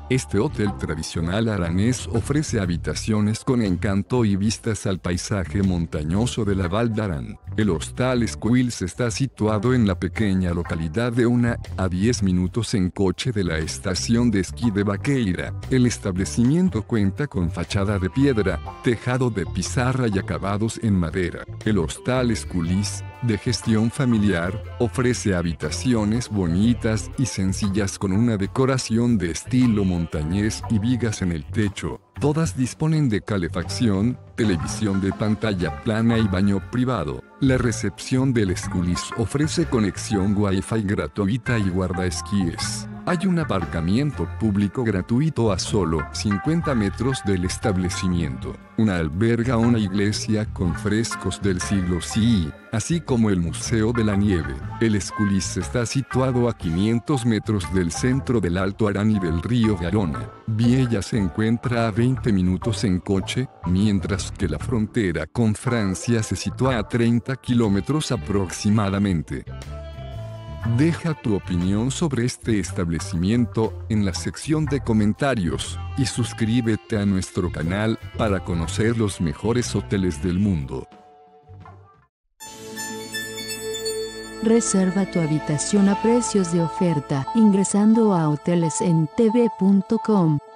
Este hotel tradicional aranés ofrece habitaciones con encanto y vistas al paisaje montañoso de la Val d'Aran. El Hostal Squills está situado en la pequeña localidad de 1 a 10 minutos en coche de la estación de esquí de Baqueira. El establecimiento cuenta con fachada de piedra, tejado de pizarra y acabados en madera. El Hostal Squills, de gestión familiar, ofrece habitaciones bonitas y sencillas con una decoración de estilo montañés y vigas en el techo. Todas disponen de calefacción, televisión de pantalla plana y baño privado. La recepción del Squills ofrece conexión Wi-Fi gratuita y guardaesquíes. Hay un aparcamiento público gratuito a solo 50 metros del establecimiento. Alberga una iglesia con frescos del siglo CI, así como el Museo de la Nieve. El Squills está situado a 500 metros del centro del Alto Arán y del río Garona. Viella se encuentra a 20 minutos en coche, mientras que la frontera con Francia se sitúa a 30 kilómetros aproximadamente. Deja tu opinión sobre este establecimiento en la sección de comentarios y suscríbete a nuestro canal para conocer los mejores hoteles del mundo. Reserva tu habitación a precios de oferta ingresando a hotelesentv.com.